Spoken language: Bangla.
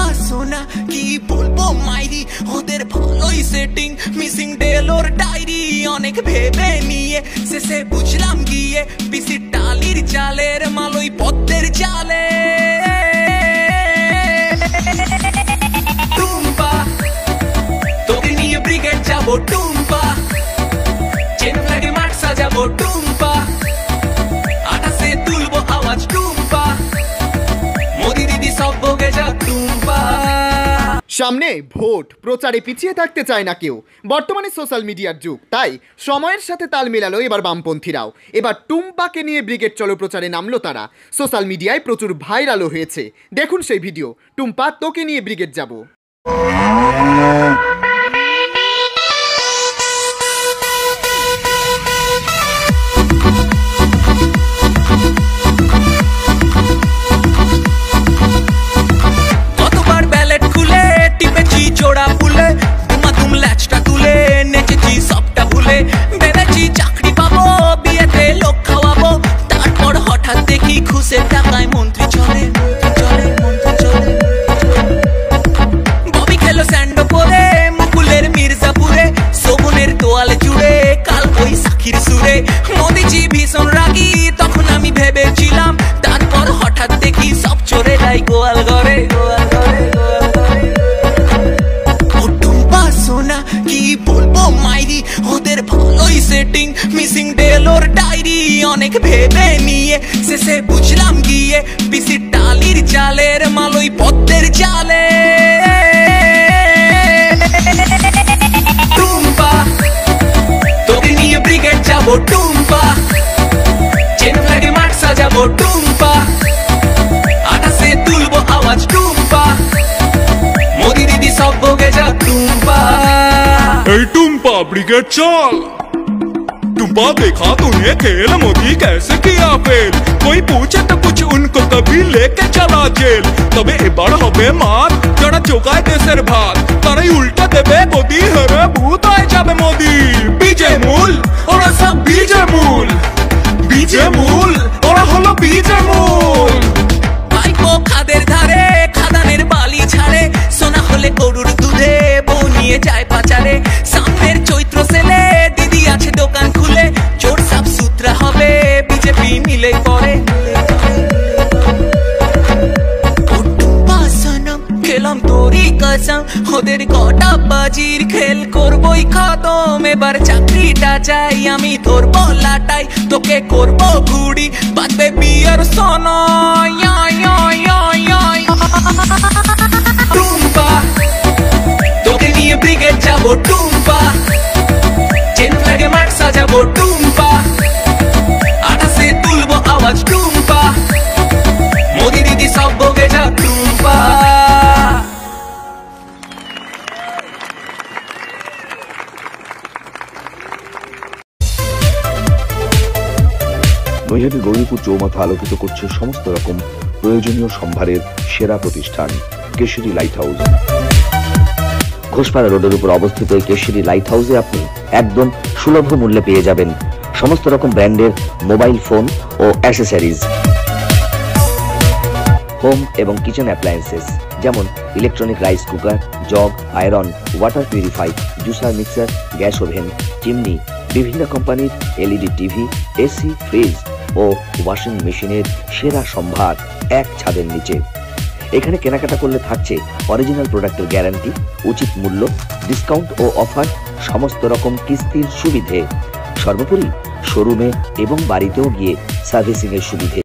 সোনা কি বলবো মাইরি, ওদের ভালোই সেটিং, মিসিং ডেলোর ডায়েরি অনেক ভেবে নিয়ে শেষে বুঝলাম গিয়ে পিসি টালির চালের মালই পদ্মের জালে। টুম্পা তোকে নিয়ে ব্রিগেড যাবো, টুম্পা চেন ফ্ল্যাগে মাঠ সাজাবো, টুম্পা আকাশে তুলবো আওয়াজ, টুম্পা মোদি দিদি সব ভোগে যা, টুম্পা। সামনে ভোট, প্রচারে পিছিয়ে থাকতে চায় না কেউ। বর্তমানে সোশ্যাল মিডিয়ার যুগ, তাই সময়ের সাথে তাল মেলালো এবার বামপন্থীরাও। এবার টুম্পাকে নিয়ে ব্রিগেড চলো প্রচারে নামলো তারা। সোশ্যাল মিডিয়ায় প্রচুর ভাইরালও হয়েছে। দেখুন সেই ভিডিও, টুম্পা তোকে নিয়ে ব্রিগেড যাব। জোড়া ফুলে দুমাদুম ল্যাচটা তুলে নেচেছি সবটা ভুলে, ভেবেছি চাকরি পাবো, বিয়েতে লোক খাওয়াবো, তারপর হঠাৎ দেখি ঘুষের টাকায় মন্ত্রী চলে, মন্ত্রী চলে। ববি খেলো স্যান্ডো পরে মুকুলের মির্জাপুরে, শোভনের তোয়ালে জুড়ে কাল বৈশাখীর সুরে। মোদিজি ভীষণ রাগী তখন আমি ভেবেছিলাম, তারপর হঠাৎ দেখি সব চোরে যাই গোয়াল ঘরে, গোয়াল ঘরে, গোয়াল ঘরে। সোনা কি বলবো মাইরি, ওদের ভালোই সেটিং, মিসিং ডেলোর ডায়েরি অনেক ভেবে নিয়ে শেষে বুঝলাম গিয়ে পিসি টালির চালের মালই পদ্মের জালে। টুম্পা তোকে নিয়ে ব্রিগেড যাবো, টুম্পা চেন ফ্ল্যাগে মাঠ সাজাবো, টুম্পা আকাশে তুলবো আওয়াজ, টুম্পা মোদি দিদি সব ভোগে যা, টুম্পা। टुम्पा ब्रिगेड चल। टुम्पा देखा तूने खेल, मोदी कैसे किया फेल, कोई पूछे तो कुछ उनको कभी लेके चला जेल। तबे एबार হবে মার যারা চোকায় দেশের ভাত, তারাই উল্টা দেবে গদি, হেরে ভূত হয়ে যাবে মোদি। বিজে মূল ওরা সব বিজে মূল, বিজে মূল ওরা হলো বিজে মূল। ভাইপো খাদের ধারে খাদানের বালি ছাড়ে, সোনা হলে গরুর দুধে বউ নিয়ে যায় পাচারে। সামনের চৈত্র সেলে দিদি আছে দোকান খুলে, চোর সাফ সুতরা হবে বিজেপি মিলে পরে। খেলাম তোরই কসম, ওদের কটা বাজির খেল করবই খতম। এবার চাকরিটা চাই আমি, ধরবো লাটাই তোকে করবো ঘুড়ি, বাজবে বিয়ার সোনাই। টুম্পা তোকে নিয়ে ব্রিগেড যাবো, টুম্পা চেন ফ্ল্যাগে মাঠ সাজাবো, টুম্পা আকাশে তুলবো আওয়াজ, টুম্পা মোদি দিদি সব ভোগে যা, টুম্পা। নৈহাটির গৌরীপুর চৌমাথা আলোকিত করছে সমস্ত রকম প্রয়োজনীয় সম্ভারের সেরা প্রতিষ্ঠান কেশরী লাইট হাউস। ঘোষপাড়া রোডের উপর অবস্থিত এই কেশরী লাইট হাউসে আপনি একদম সুলভ মূল্যে পেয়ে যাবেন সমস্ত রকম ব্র্যান্ডের মোবাইল ফোন ও অ্যাক্সেসরিজ, হোম এবং কিচেন অ্যাপ্লায়েন্সেস যেমন electronic rice cooker, jug, iron, water purify, juicer, mixer, gas oven, chimney, বিভিন্ন কোম্পানির এলইডি টিভি, এসি, ফ্রিজ ও ওয়াশিং মেশিনের সেরা সম্ভার এক ছাদের নিচে। এখানে কেনাকাটা করলে থাকছে অরিজিনাল প্রোডাক্টের গ্যারান্টি, উচিত মূল্য, ডিসকাউন্ট ও অফার, সমস্ত রকম কিস্তির সুবিধে, সর্বোপরি শোরুমে এবং বাড়িতেও গিয়ে সার্ভিসিং এর সুবিধে।